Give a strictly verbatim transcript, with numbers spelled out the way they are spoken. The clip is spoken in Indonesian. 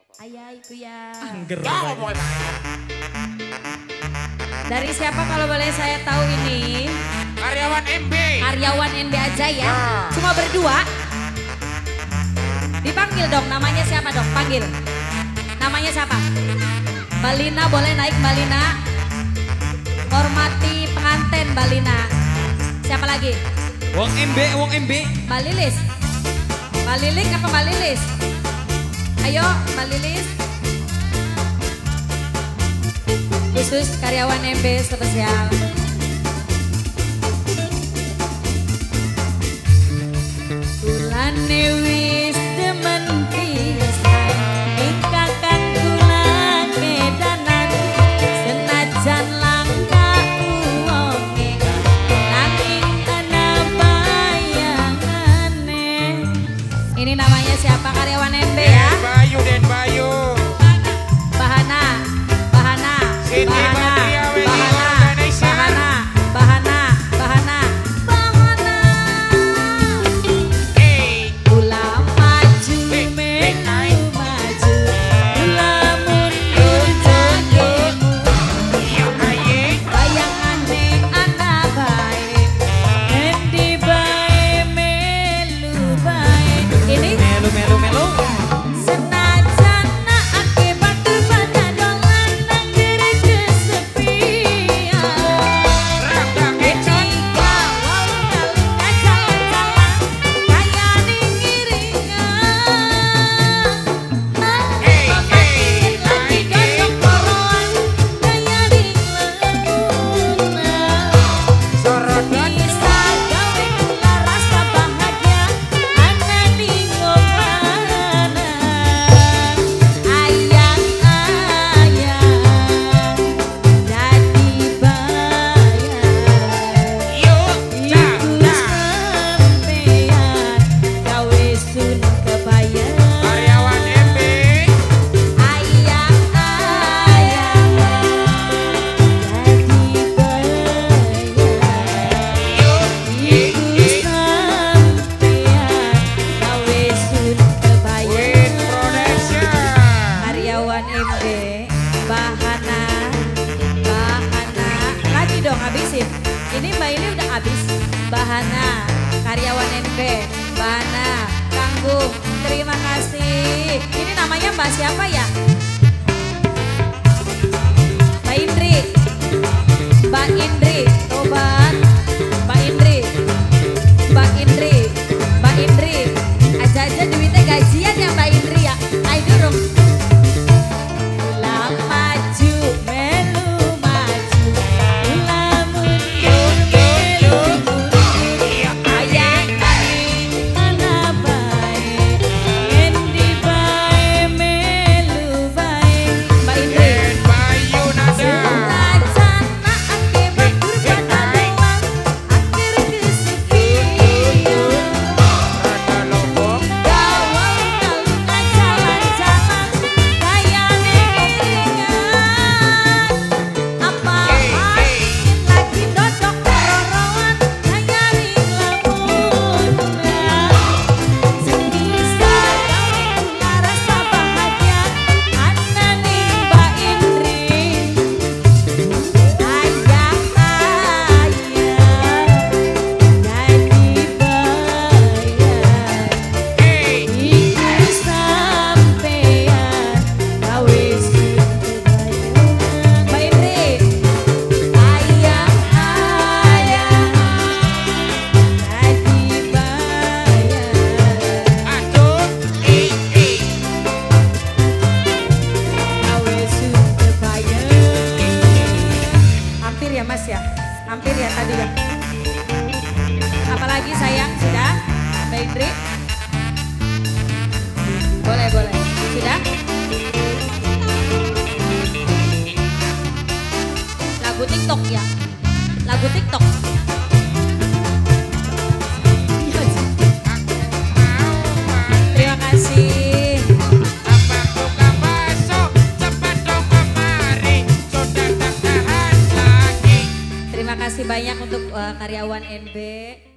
Ayah itu ya. Angger. Dari siapa kalau boleh saya tahu ini? Karyawan M B. Karyawan N B aja ya. Cuma berdua. Dipanggil dong, namanya siapa dong? Panggil. Namanya siapa? Mbak Lina, boleh naik Mbak Lina. Hormati pengantin Mbak Lina. Siapa lagi? Wong M B, wong M B. Mbak Lilis. Mbak Lilik apa Mbak Lilis? Ayo Mbak Lilis. Khusus karyawan M B spesial. Kulane wis demen pisan ingkang kula kedanan senajan langka wonge nanging ana bayangane. Ini namanya siapa karyawan M B ya? Bayu Den Bayu. Bahana, Bahana, Siti Bahana, Badriah Wedding Bahana, Organization. Bahana, Bahana, Bahana, Bahana. Hey. Kula maju Hey, hey, melu hey. maju, kula mundur jagemu. Iya aye. Bayangane ana bae, endi bae melu bae. Ini Melu melu melu. senajan akibat berpadadolan nangger kesepian. Rangga Econ. Ketika wau kali jalan-jalan kaya diiringan. Hey, hey, Lagi hey. dodok koroan kaya dilebunan. Sorotan. Bisa gawe kula rasa bahagia ana ning omanan. Ayang-ayang dadi bayang. Yuk. Cak, Iku cak. sampeyan gawe sun kebayang. Karyawan M B. Ayang-ayang dadi bayang. Yuk. Yik, Iku yik. sampeyan gawe sun Win kebayang. Production. Karyawan M B, Bahana, Bahana. Lagi dong habisin. Ini Mbak ini udah habis. Bahana, karyawan M B, Bahana, Kanggung. Terima kasih. Ini namanya Mbak siapa ya? Mbak Indri. Mbak Indri, tobat. Mbak Indri. Mbak Indri. Mbak Indri. Aja-aja duitnya gajian ya Mbak Indri ya. Ayo dong. Kula maju melu maju, kula mundur melu mundur. Ayang-ayang ana bae, endi bae melu bae. Mbak Indri. Den Bayu Nada. Senajan akibat berpadadolan akhir kesepian. Rada Lombok. Gawang kali jalan-jalan kaya nengokingan. Apa angin lagi dodok kororoan kaya ning lamunan. Sebisa gawe kula rasa bahagia ana ning Mbak Indri. Ayang-ayang dadi bayang. Hey. Iku sampeyan gawe sun kebayang. Mbak Indri. Ayang-ayang dadi bayang. Aduh. Eh, eh. Gawe sun kebayang. Hampir ya Mas ya? Hampir ya tadi ya? Apalagi sayang sudah? Mbak Indri? Boleh, boleh. Sudah? Lagu TikTok ya? Lagu TikTok? Iya, Ci. Terima kasih. Apa buka bakso, cepat dong kemari, sudah tak tahan lagi. Terima kasih banyak untuk uh, karyawan N B.